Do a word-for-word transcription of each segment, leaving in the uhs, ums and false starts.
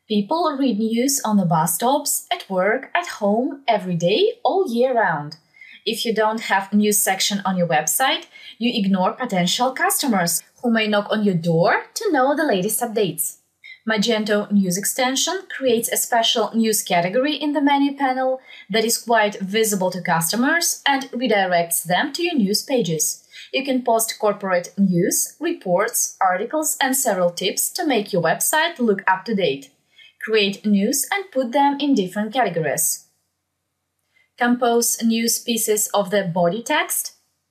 People read news on the bus stops, at work, at home, every day, all year round. If you don't have a news section on your website, you ignore potential customers who may knock on your door to know the latest updates. Magento News extension creates a special news category in the menu panel that is quite visible to customers and redirects them to your news pages. You can post corporate news, reports, articles, and several tips to make your website look up to date. Create news and put them in different categories. Compose news pieces of the body text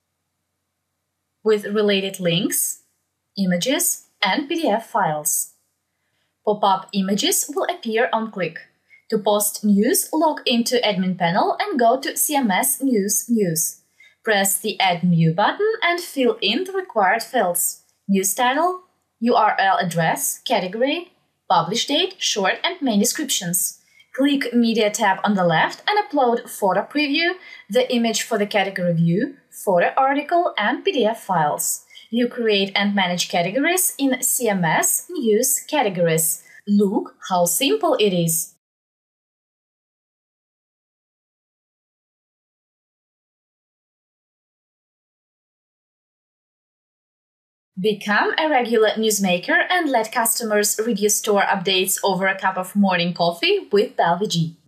with related links, images, and P D F files. Pop-up images will appear on click. To post news, log into Admin panel and go to C M S News News. Press the Add New button and fill in the required fields: news title, U R L address, category, publish date, short and main descriptions. Click Media tab on the left and upload photo preview, the image for the category view, photo article, and P D F files. You create and manage categories in C M S News categories. Look how simple it is! Become a regular newsmaker and let customers read your store updates over a cup of morning coffee with Belvigi.